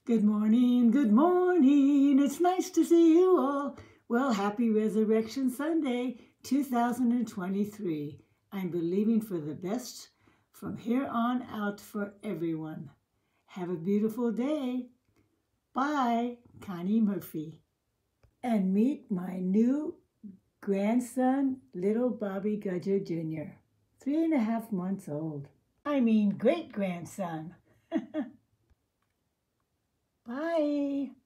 Good morning, good morning. It's nice to see you all. Well, happy Resurrection Sunday 2023. I'm believing for the best from here on out for everyone. Have a beautiful day. Bye, Connie Murphy. And meet my new grandson, little Bobby Gudger Jr., 3.5 months old. I mean, great-grandson. Bye.